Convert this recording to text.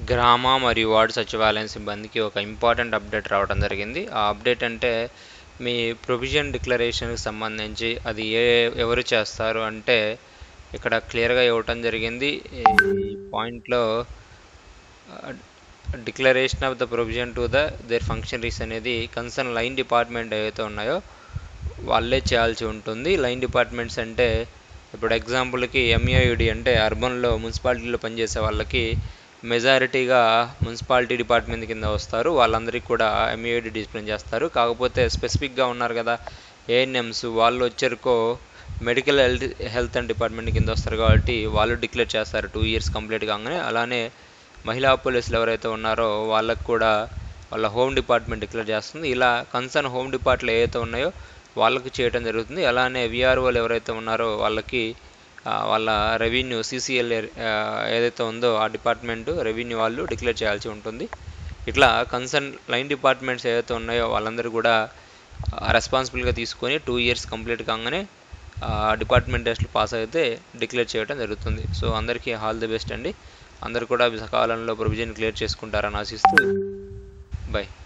గ్రామ మరియు వార్డు సచివాలయం సిబ్బందికి ఒక ఇంపార్టెంట్ అప్డేట్ రావడం జరిగింది. ఆ అప్డేట్ అంటే మీ ప్రొవిజన్ డిక్లరేషన్కి సంబంధించి అది ఎవరు చేస్తారు అంటే ఇక్కడ క్లియర్గా ఇవ్వటం జరిగింది. ఈ పాయింట్లో declaration of the provision to their functionaries అనేది కన్సర్న్ లైన్ డిపార్ట్మెంట్ ఏవైతే ఉన్నాయో వాళ్ళే చేయాల్సి ఉంటుంది. లైన్ డిపార్ట్మెంట్స్ అంటే ఇప్పుడు ఎగ్జాంపుల్కి ఎంఏయుడి అంటే అర్బన్లో మున్సిపాలిటీలో పనిచేసే వాళ్ళకి మెజారిటీగా మున్సిపాలిటీ డిపార్ట్మెంట్ కింద వస్తారు. వాళ్ళందరికీ కూడా ఎంఏయుడి డిసిప్లిన్ చేస్తారు. కాకపోతే స్పెసిఫిక్గా ఉన్నారు కదా ఏఎన్ఎంస్, వాళ్ళు వచ్చారుకో మెడికల్ హెల్త్ అండ్ డిపార్ట్మెంట్ కింద వస్తారు కాబట్టి వాళ్ళు డిక్లేర్ చేస్తారు 2 years కంప్లీట్ కాగానే. అలానే మహిళా పోలీసులు ఎవరైతే ఉన్నారో వాళ్ళకు కూడా వాళ్ళ హోమ్ డిపార్ట్మెంట్ డిక్లేర్ చేస్తుంది. ఇలా కన్సర్న్ హోమ్ డిపార్ట్లు ఏవైతే ఉన్నాయో వాళ్ళకి చేయడం జరుగుతుంది. అలానే విఆర్ఓలు ఎవరైతే ఉన్నారో వాళ్ళకి వాళ్ళ రెవెన్యూ సిసిఎల్ ఏదైతే ఉందో ఆ డిపార్ట్మెంటు రెవెన్యూ వాళ్ళు డిక్లేర్ చేయాల్సి ఉంటుంది. ఇట్లా కన్సర్న్ లైన్ డిపార్ట్మెంట్స్ ఏవైతే ఉన్నాయో వాళ్ళందరూ కూడా రెస్పాన్సిబుల్గా తీసుకొని 2 years కంప్లీట్ కాగానే డిపార్ట్మెంట్ టెస్ట్లు పాస్ అయితే డిక్లేర్ చేయడం జరుగుతుంది. సో అందరికీ ఆల్ ది బెస్ట్ అండి. అందరూ కూడా సకాలంలో ప్రొవిజన్ క్లియర్ చేసుకుంటారని ఆశిస్తూ బై.